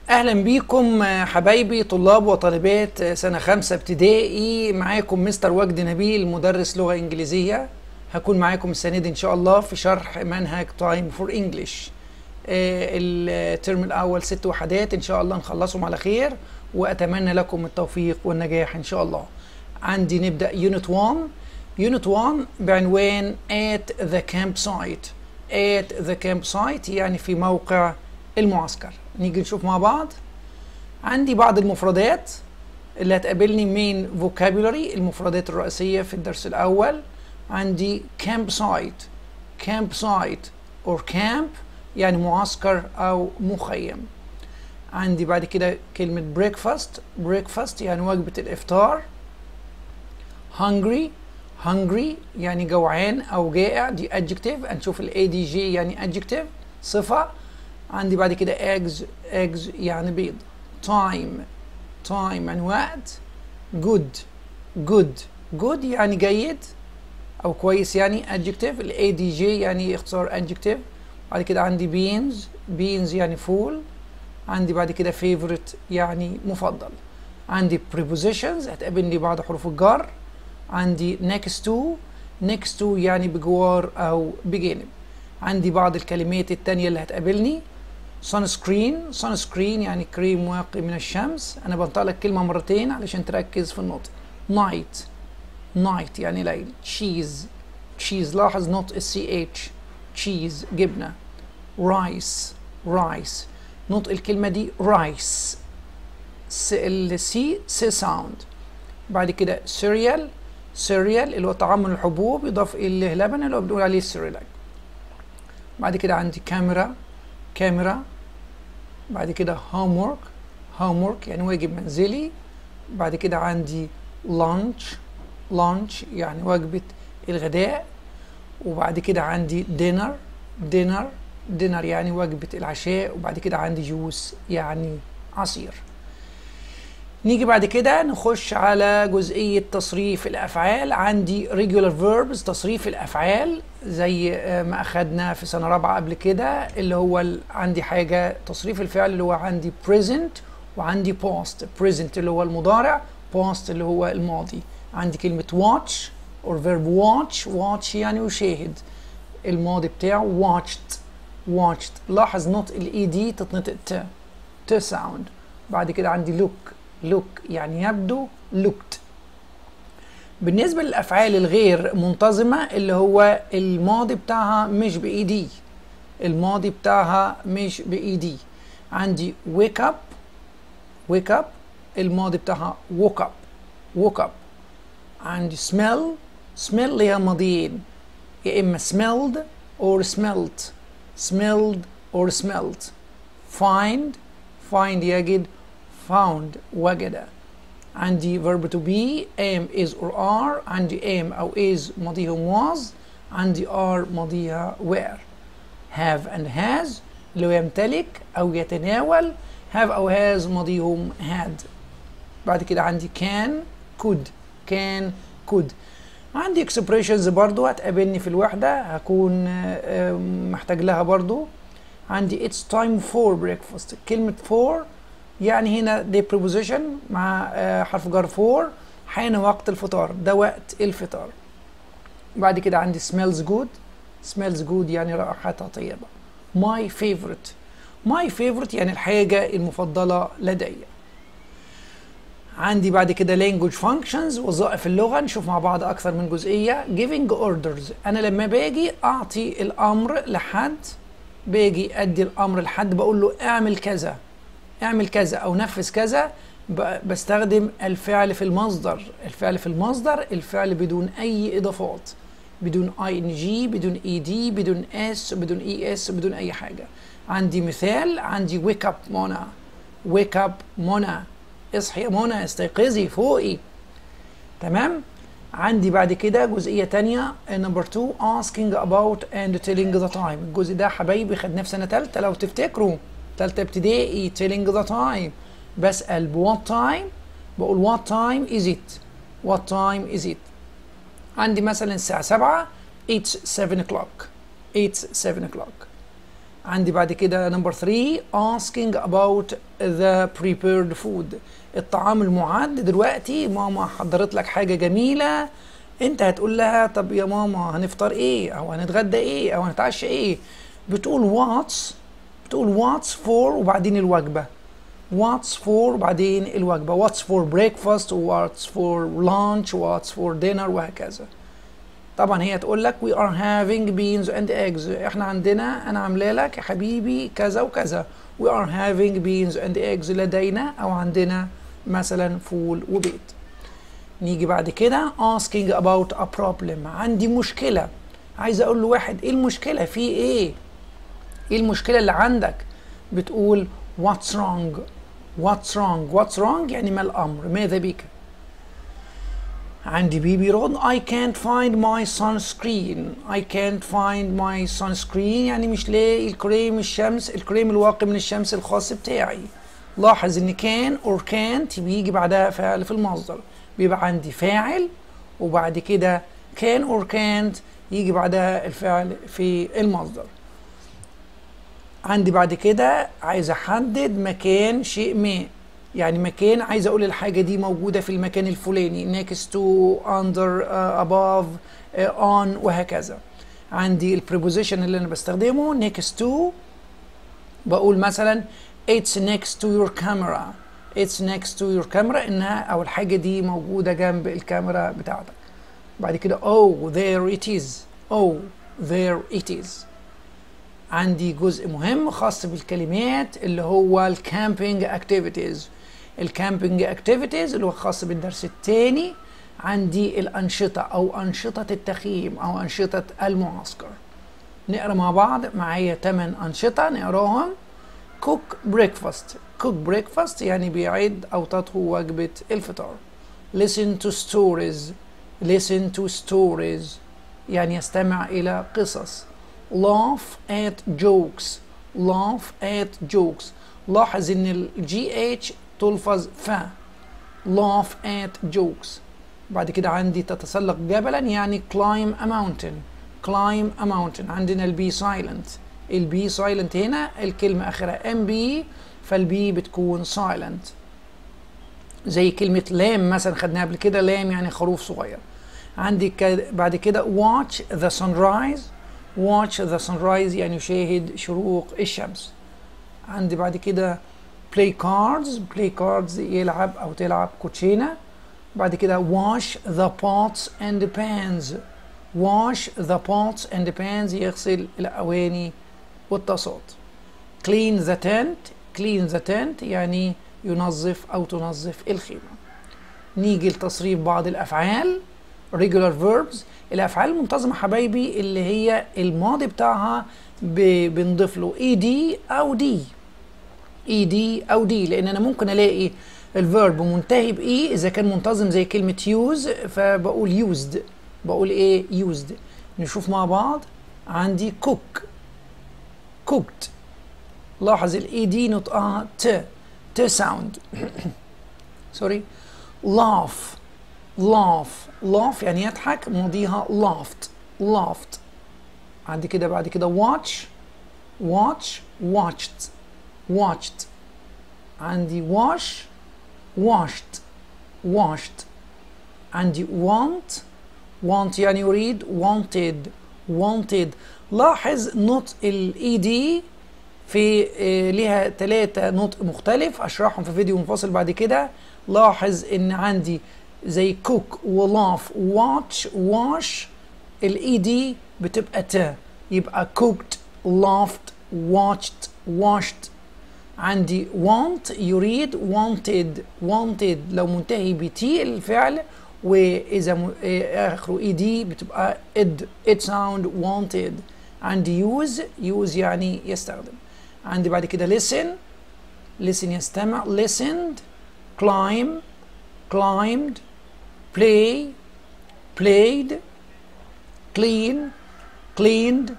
اهلا بيكم حبايبي طلاب وطالبات سنة 5 ابتدائي. معاكم مستر وجدي نبيل مدرس لغة انجليزية. هكون معاكم السنة دي ان شاء الله في شرح منهج تايم فور انجلش. الترم الاول 6 وحدات ان شاء الله نخلصهم على خير، واتمنى لكم التوفيق والنجاح ان شاء الله. عندي نبدأ يونت 1. يونت 1 بعنوان at the campsite. at the campsite يعني في موقع المعسكر. نيجي نشوف مع بعض. عندي بعض المفردات اللي هتقابلني من vocabulary، المفردات الرئيسية في الدرس الأول. عندي campsite. campsite or camp يعني معسكر أو مخيم. عندي بعد كده كلمة breakfast. breakfast يعني وجبة الإفطار. hungry. hungry يعني جوعان أو جائع، دي adjective. هنشوف ال ADJ يعني adjective صفة. عندي بعد كده eggs يعني بيض. time يعني وقت. good يعني جيد أو كويس يعني adjective. ال ADJ يعني اختصار adjective. بعد كده عندي beans يعني فول. عندي بعد كده favorite يعني مفضل. عندي prepositions هتقابلني بعض حروف الجر. عندي next to يعني بجوار أو بجانب. عندي بعض الكلمات التانية اللي هتقابلني. sunscreen يعني كريم واقي من الشمس. أنا بنطق لك كلمة مرتين علشان تركز في النطق. night يعني ليل. cheese لاحظ نطق CH. cheese جبنة. rice نطق الكلمة دي rice. السي sound. بعد كده cereal اللي هو طعام من الحبوب يضاف إليه لبن اللي هو بنقول عليه cereal. بعد كده عندي كاميرا. بعد كده homework يعني واجب منزلي. بعد كده عندي lunch يعني وجبة الغداء. وبعد كده عندي dinner يعني وجبة العشاء. وبعد كده عندي جوس يعني عصير. نيجي بعد كده نخش على جزئية تصريف الأفعال. عندي regular verbs تصريف الأفعال زي ما أخدنا في سنة رابعة قبل كده، اللي هو عندي حاجة تصريف الفعل اللي هو عندي present وعندي past. present اللي هو المضارع، past اللي هو الماضي. عندي كلمة watch or verb watch يعني يشاهد، الماضي بتاعه watched. لاحظ نطق الإي تتنطق ت sound. بعد كده عندي look يعني يبدو looked. بالنسبة للأفعال الغير منتظمة اللي هو الماضي بتاعها مش بإيدي. عندي wake up الماضي بتاعها woke up. عندي smell ليها ماضيين، يا إما smelled or smelt. find يجد، found وجد. عندي verb to be am is or are. عندي am أو is ماضيهم was. عندي are ماضيها were. have and has اللي هو يمتلك أو يتناول. have أو has ماضيهم had. بعد كده عندي could. عندي expressions برضو هتقابلني في الوحدة، هكون محتاج لها برضو. عندي it's time for breakfast. كلمة for يعني هنا دي preposition مع حرف جر for. حان وقت الفطار، ده وقت الفطار. بعد كده عندي smells good يعني رائحتها طيبة. my favorite يعني الحاجة المفضلة لدي. عندي بعد كده language functions وظائف اللغة. نشوف مع بعض أكثر من جزئية. giving orders أنا لما باجي أعطي الأمر لحد، باجي أدي الأمر لحد بقول له اعمل كذا أو نفذ كذا، بستخدم الفعل في المصدر. الفعل بدون أي إضافات، بدون ing بدون ed بدون s بدون es بدون أي حاجة. عندي مثال، عندي wake up منى اصحي يا منى، استيقظي فوقي. تمام. عندي بعد كده جزئية تانية number 2 asking about and telling the time. الجزء ده حبايبي خدناه في سنة تالتة لو تفتكروا، تالتة ابتدائي. telling the time بسأل what time، بقول what time is it. عندي مثلا الساعة 7 it's 7 o'clock. عندي بعد كده نمبر 3 asking about the prepared food. الطعام المعد. دلوقتي ماما حضرت لك حاجة جميلة، انت هتقول لها طب يا ماما هنفطر ايه او هنتغدى ايه او هنتعشى ايه؟ بتقول what's for وبعدين الوجبة. what's for وبعدين الوجبة. what's for breakfast what's for lunch what's for dinner وهكذا. طبعا هي تقول لك we are having beans and eggs. احنا عندنا، انا عامله لك يا حبيبي كذا وكذا. we are having beans and eggs. لدينا او عندنا مثلا فول وبيض. نيجي بعد كده asking about a problem. عندي مشكلة، عايز اقول لواحد ايه المشكلة، في ايه المشكلة اللي عندك؟ بتقول what's wrong يعني ما الامر، ماذا بك؟ عندي بي بيرد I can't find my sunscreen يعني مش لاقي الكريم الواقي من الشمس الخاص بتاعي. لاحظ ان كان or can't بيجي بعدها فعل في المصدر، بيبقى عندي فاعل وبعد كده can or can't يجي بعدها الفعل في المصدر. عندي بعد كده عايز احدد مكان شيء ما، يعني مكان عايز اقول الحاجة دي موجودة في المكان الفلاني next to under above on وهكذا. عندي البريبوزيشن اللي انا بستخدمه next to، بقول مثلا it's next to your camera انها او الحاجة دي موجودة جنب الكاميرا بتاعتك. بعد كده oh there it is. عندي جزء مهم خاص بالكلمات اللي هو الكامبينج اكتيفيتيز اللي هو خاص بالدرس الثاني. عندي الأنشطة أو أنشطة التخييم أو أنشطة المعسكر. نقرأ مع بعض، معايا 8 أنشطة نقراهم. cook breakfast يعني بيعد أو تطهو وجبة الفطار. listen to stories يعني يستمع إلى قصص. laugh at jokes. لاحظ ان ال GH تلفظ فا. laugh at jokes. بعد كده عندي تتسلق جبلا يعني climb a mountain. عندنا البي silent هنا الكلمة آخرها MB فالبي بتكون silent. زي كلمة لام مثلا خدناها قبل كده، لام يعني خروف صغير. عندي بعد كده watch the sunrise يعني يشاهد شروق الشمس. عندي بعد كده play cards يلعب أو تلعب كوتشينة. بعد كده wash the pots and pans يغسل الأواني والطاسات. clean the tent يعني ينظف أو تنظف الخيمة. نيجي لتصريف بعض الأفعال. regular verbs الأفعال المنتظمة حبايبي اللي هي الماضي بتاعها بنضيف له ed أو دي لأن أنا ممكن ألاقي الفيرب منتهي بإي إذا كان منتظم زي كلمة use فبقول used. بقول إيه used. نشوف مع بعض. عندي cooked. لاحظ الإي دي نطقها ت sound. سوري. laugh يعني يضحك، ماضيها laughed. عندي كده بعد كده watched. عندي washed. عندي want يعني يريد wanted. لاحظ نطق الاي دي في ليها 3 نطق مختلف اشرحهم في فيديو منفصل بعد كده. لاحظ ان عندي زي cook ولاف wash الاي دي بتبقى ت، يبقى cooked laughed washed. عندي want يريد wanted لو منتهي بتي الفعل واذا اخره اي دي بتبقى it sound wanted. عندي use يعني يستخدم. عندي بعد كده listen يستمع listened. climbed played cleaned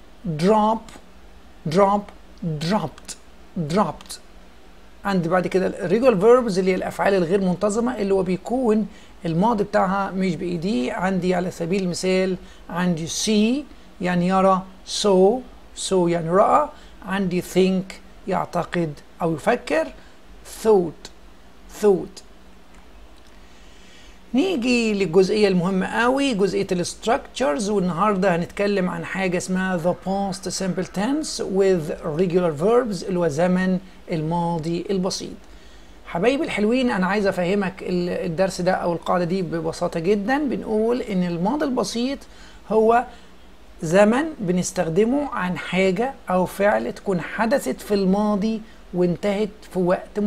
dropped. عندي بعد كده الريجولار فيربز اللي هي الافعال الغير منتظمه اللي هو بيكون الماضي بتاعها مش بايدي. عندي على سبيل المثال عندي see يعني يرى، so يعني راى. عندي think يعتقد أو يفكر thought. نيجي للجزئية المهمة قوي، جزئية الستراكتشرز، والنهاردة هنتكلم عن حاجة اسمها the past simple tense with regular verbs اللي هو زمن الماضي البسيط. حبايبي الحلوين، أنا عايز أفهمك الدرس ده أو القاعدة دي ببساطة جدا. بنقول إن الماضي البسيط هو زمن بنستخدمه عن حاجة أو فعل تكون حدثت في الماضي وانتهت في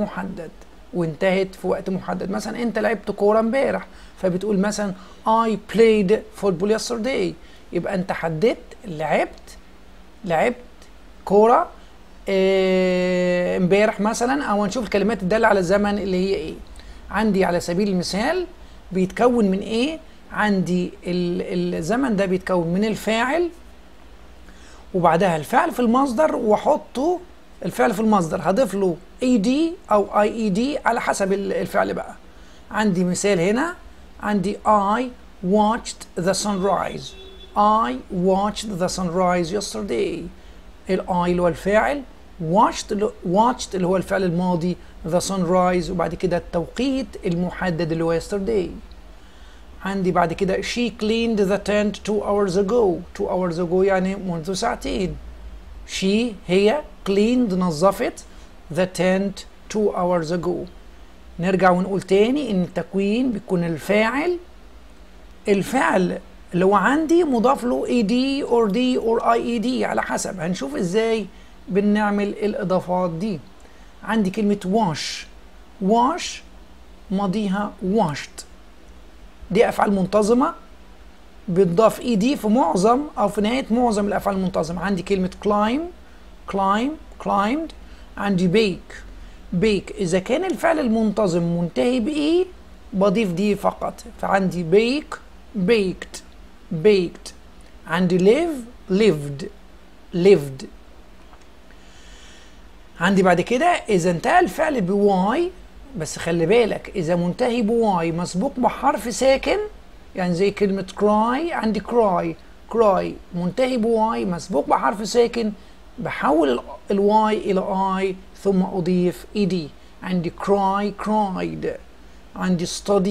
وقت محدد. مثلا انت لعبت كورة امبارح، فبتقول مثلا I played football yesterday، يبقى انت حددت لعبت كورة امبارح مثلا. او هنشوف الكلمات الدالة على الزمن اللي هي ايه. عندي على سبيل المثال بيتكون من ايه؟ عندي الزمن ده بيتكون من الفاعل وبعدها الفعل في المصدر، واحطه الفعل في المصدر هضيف له ed او ied على حسب الفعل بقى. عندي مثال هنا، عندي I watched the sunrise yesterday. ال I اللي هو الفاعل، watched اللي هو الفعل الماضي، the sunrise وبعد كده التوقيت المحدد اللي هو yesterday. عندي بعد كده she cleaned the tent 2 hours ago يعني منذ ساعتين. هي cleaned نظفت the tent 2 hours ago. نرجع ونقول تاني ان التكوين بيكون الفاعل اللي هو عندي مضاف له ed or d or ied على حسب. هنشوف ازاي بنعمل الاضافات دي. عندي كلمة wash ماضيها washed، دي افعال منتظمة بتضاف ed في معظم او في نهاية معظم الافعال المنتظمة. عندي كلمة climbed. عندي bake اذا كان الفعل المنتظم منتهي بايه بضيف دي فقط، فعندي baked. عندي lived. عندي بعد كده اذا انتهى الفعل بواي، بس خلي بالك اذا منتهي بواي مسبوق بحرف ساكن، يعني زي كلمة cry، عندي cry منتهي بواي مسبوق بحرف ساكن، بحول الواي الى اي ثم اضيف ed. عندي cried. عندي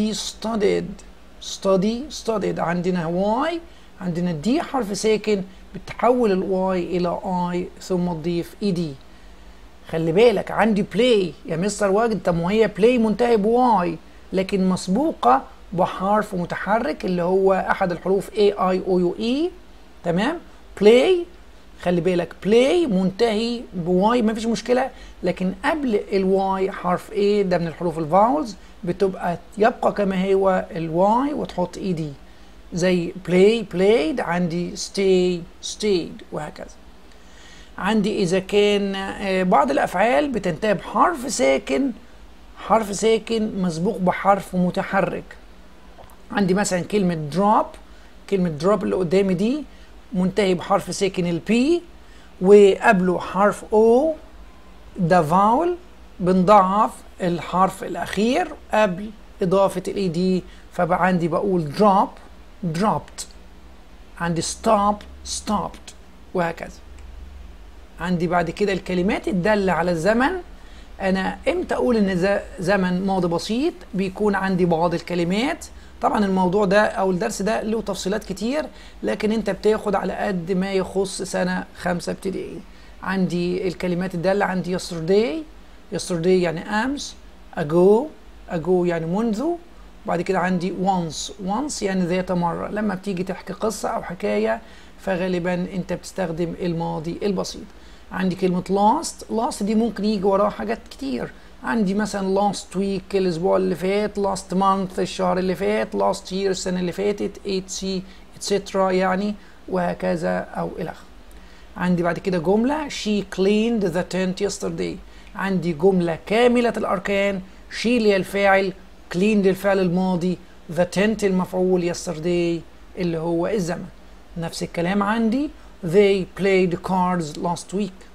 studied. عندنا واي، عندنا دي حرف ساكن بتحول الواي الى اي ثم اضيف ed. خلي بالك عندي play يا مستر واجد، طب ما هي play منتهي بواي لكن مسبوقة بحرف متحرك اللي هو احد الحروف A I O U E. تمام. play خلي بالك play منتهي بواي مفيش مشكلة، لكن قبل الواي حرف A ده من الحروف الفاولز يبقى كما هو الواي وتحط ed زي played. عندي stayed وهكذا. عندي إذا كان بعض الأفعال بتنتهي بحرف ساكن مسبوق بحرف متحرك. عندي مثلا كلمة drop اللي قدامي دي منتهي بحرف ساكن البي وقبله حرف O، ده فاول بنضعف الحرف الأخير قبل إضافة الإي، فبقى عندي بقول dropped. عندي stopped وهكذا. عندي بعد كده الكلمات الدالة على الزمن. أنا إمتى أقول إن زمن ماضي بسيط؟ بيكون عندي بعض الكلمات. طبعا الموضوع ده أو الدرس ده له تفصيلات كتير، لكن أنت بتاخد على قد ما يخص سنة 5 ابتدائي. عندي الكلمات الدالة، عندي yesterday يعني أمس، ago يعني منذ، بعد كده عندي once يعني ذات مرة. لما بتيجي تحكي قصة أو حكاية فغالبا أنت بتستخدم الماضي البسيط. عندي كلمة last دي ممكن يجي وراها حاجات كتير. عندي مثلا last week الأسبوع اللي فات، last month الشهر اللي فات، last year السنة اللي فاتت، etc يعني وهكذا أو إلى آخره. عندي بعد كده جملة she cleaned the tent yesterday. عندي جملة كاملة الأركان، she اللي هي الفاعل، cleaned الفعل الماضي، the tent المفعول، yesterday اللي هو الزمن. نفس الكلام عندي they played cards last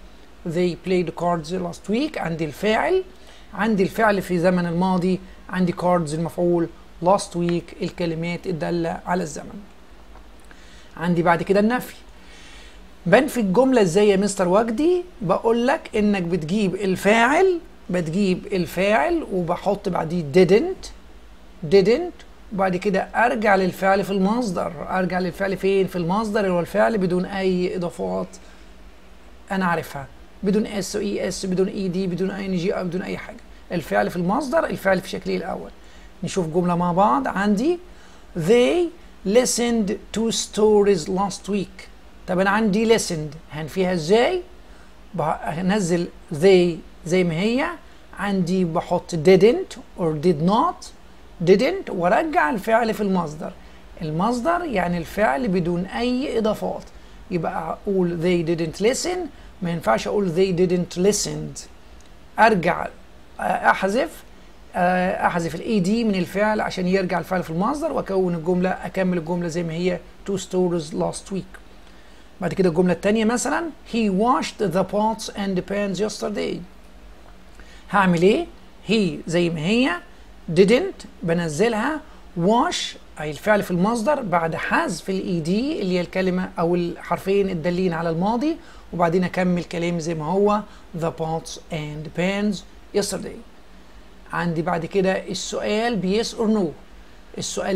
week. عندي الفعل في زمن الماضي، عندي cards المفعول، last week الكلمات الدالة على الزمن. عندي بعد كده النفي. بنفي الجملة ازاي يا مستر وجدي؟ بقول لك انك بتجيب الفاعل وبحط بعديه didn't وبعد كده ارجع للفعل في المصدر. ارجع للفعل فين؟ في المصدر اللي هو الفعل بدون اي اضافات انا عارفها، بدون اس واي اس، بدون اي دي، بدون اي ان جي او بدون اي حاجة. الفعل في المصدر، الفعل في شكله الاول. نشوف جملة مع بعض. عندي they listened to stories last week. طب انا عندي listened هنفيها ازاي؟ هنزل they زي ما هي، عندي بحط didn't or didn't وارجع الفعل في المصدر. المصدر يعني الفعل بدون اي اضافات، يبقى اقول they didn't listen، ما ينفعش اقول they didn't listened. ارجع احذف الاي دي من الفعل عشان يرجع الفعل في المصدر، واكون الجمله، اكمل الجمله زي ما هي two stories last week. بعد كده الجمله الثانيه مثلا he washed the pots and the pans yesterday. هعمل ايه؟ he زي ما هي، didn't بنزلها، wash اي الفعل في المصدر بعد حذف الاي دي اللي هي الكلمه او الحرفين الدالين على الماضي، وبعدين اكمل كلامي زي ما هو the pots and pans yesterday. عندي بعد كده السؤال بيس اور نو. السؤال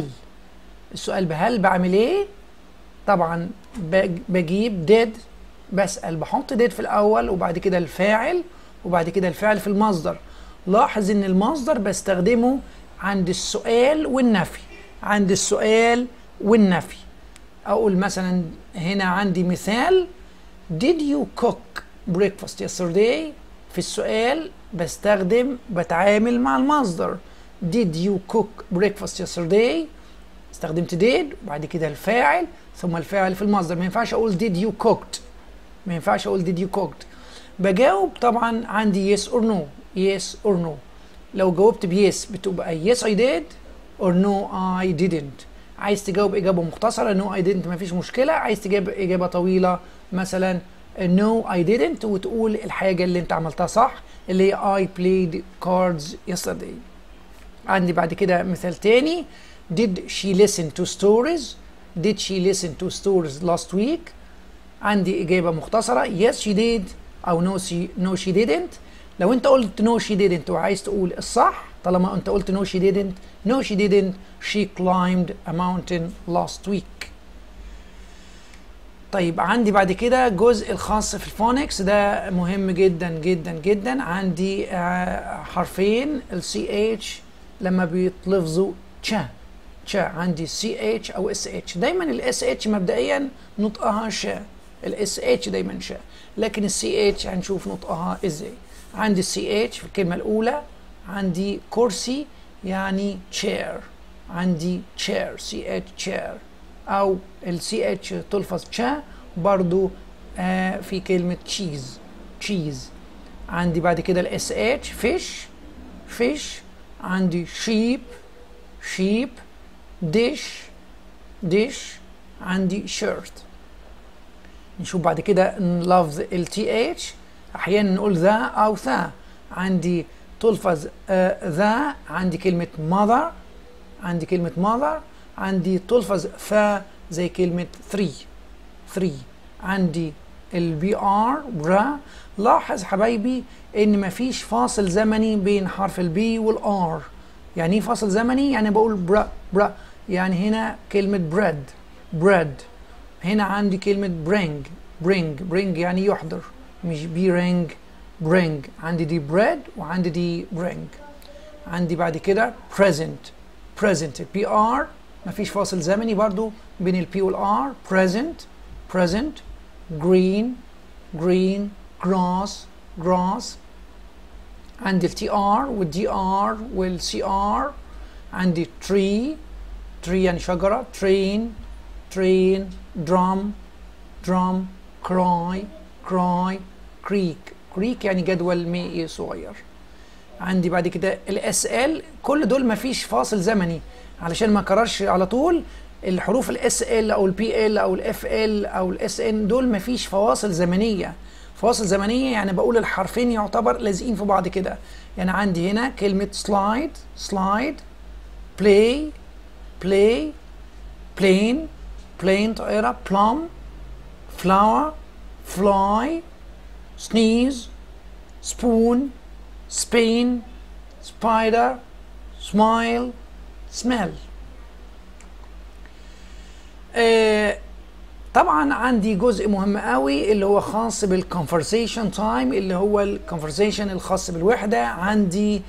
بهل بعمل ايه؟ طبعا بجيب did، بسأل، بحط did في الاول وبعد كده الفاعل وبعد كده الفعل في المصدر. لاحظ ان المصدر بستخدمه عند السؤال والنفي. اقول مثلا هنا عندي مثال did you cook breakfast yesterday. في السؤال بتعامل مع المصدر did you cook breakfast yesterday، استخدمت did وبعد كده الفاعل ثم الفاعل في المصدر. ما ينفعش اقول did you cooked. بجاوب طبعا عندي yes or no. لو جاوبت بيس بتبقى yes I did or no I didn't. عايز تجاوب اجابه مختصره no I didn't مفيش مشكله. عايز تجاوب اجابه طويله مثلا no I didn't وتقول الحاجه اللي انت عملتها صح اللي هي I played cards yesterday. عندي بعد كده مثال تاني did she listen to stories last week. عندي اجابه مختصره yes she did او no she didn't. لو انت قلت no she didn't وعايز تقول الصح، طالما انت قلت no she didn't she climbed a mountain last week. طيب عندي بعد كده جزء الخاص في الفونكس، ده مهم جدا جدا جدا. عندي حرفين ال CH لما بيتلفظوا تشا عندي CH او SH. دايما ال SH مبدئيا نطقها شا، ال SH دايما شا، لكن ال CH هنشوف نطقها ازاي. عندي CH في الكلمة الأولى، عندي كرسي يعني chair، عندي chair CH chair، أو ال CH تلفظ شا برضو في كلمة cheese. عندي بعد كده ال SH fish، عندي sheep dish، عندي shirt. نشوف بعد كده لفظ ال TH، احيانا نقول ذا او ثا. عندي تلفظ ذا، عندي كلمة mother، عندي تلفظ ثا زي كلمة three. عندي البي ار برا. لاحظ حبايبي ان مفيش فاصل زمني بين حرف البي والار. يعني ايه فاصل زمني؟ يعني بقول برا. يعني هنا كلمة bread. هنا عندي كلمة bring يعني يحضر، مش bring. عندي دي bread وعندي دي bring. عندي بعد كده present البي ار مفيش فاصل زمني برضو بين البي والار. present green grass. عندي التي ار والدي ار والسي ار. عندي tree يعني شجرة. train drum cry creek يعني جدول مائي صغير. عندي بعد كده الاس ال، كل دول مفيش فاصل زمني علشان ما اكررش على طول. الحروف الاس ال او البي ال او الاف ال او الاس ان دول مفيش فواصل زمنيه. يعني بقول الحرفين يعتبر لازقين في بعض كده. يعني عندي هنا كلمه slide play plane طائره. flower, fly, sneeze, spoon, Spain, spider, smile, smell. طبعا عندي جزء مهم قوي اللي هو خاص بالconversation time، اللي هو الكونفرسيشن الخاص بالوحدة. عندي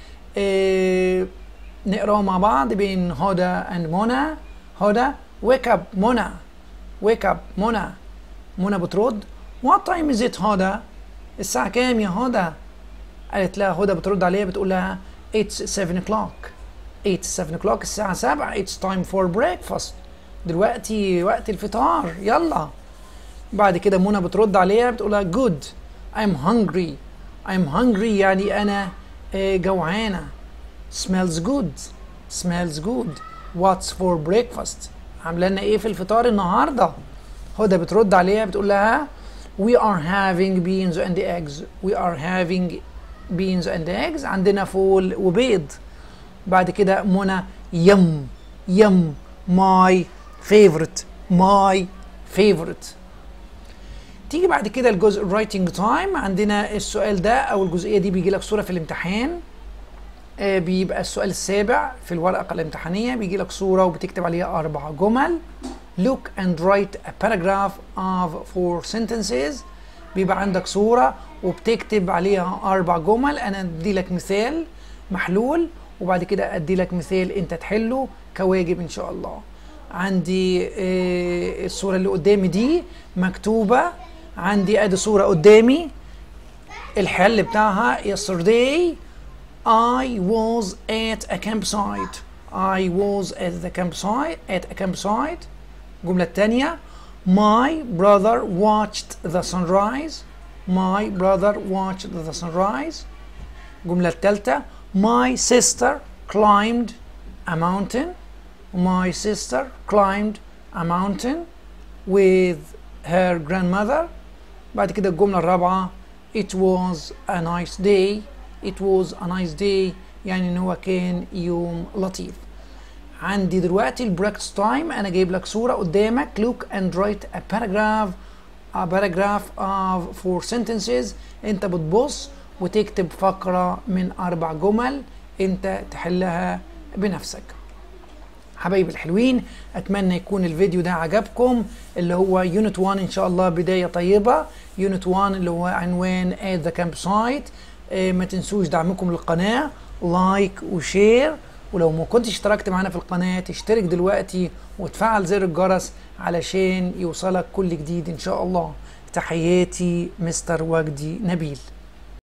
نقراه مع بعض بين هدى and منى. هدى wake up منى، wake up منى. منى بترد what time is it هدى؟ الساعة كام يا هدى؟ قالت لها هدى بترد عليها بتقول لها it's 7 o'clock. it's 7 o'clock الساعة 7. it's time for breakfast. دلوقتي وقت الفطار يلا. بعد كده منى بترد عليها بتقول لها good I'm hungry. I'm hungry يعني أنا جوعانة. smells good. smells good. what's for breakfast؟ عاملة لنا إيه في الفطار النهاردة؟ هدى بترد عليها بتقول لها we are having beans and eggs. we are having beans and eggs. عندنا فول وبيض. بعد كده منى يم يم my favorite my favorite. تيجي بعد كده الجزء writing time. عندنا السؤال ده او الجزئيه دي بيجي لك صوره في الامتحان. بيبقى السؤال السابع في الورقه الامتحانيه، بيجي لك صوره وبتكتب عليها 4 جمل. look and write a paragraph of 4 sentences. بيبقى عندك صوره وبتكتب عليها 4 جمل. انا ادي لك مثال محلول وبعد كده ادي لك مثال انت تحله كواجب ان شاء الله. عندي الصورة اللي قدامي دي مكتوبة. عندي ادي صورة قدامي الحل بتاعها yesterday I was at a campsite. I was at the campsite at a campsite. الجملة الثانية my brother watched the sunrise. My brother watched the sunrise. الجملة الثالثة my sister climbed a mountain. My sister climbed a mountain with her grandmother. بعد كده الجملة الرابعة it was a nice day. It was a nice day يعني ان هو كان يوم لطيف. عندي دلوقتي البراكتس تايم. انا جايب لك صورة قدامك look and write a paragraph of 4 sentences. انت بتبص وتكتب فقرة من 4 جمل انت تحلها بنفسك. حبايبي الحلوين اتمنى يكون الفيديو ده عجبكم، اللي هو يونت 1 ان شاء الله بداية طيبة. يونت 1 اللي هو عنوان at the campsite. ما تنسوش دعمكم للقناة، لايك وشير، ولو ما كنتش اشتركت معنا في القناة تشترك دلوقتي وتفعل زر الجرس علشان يوصلك كل جديد ان شاء الله. تحياتي مستر وجدي نبيل.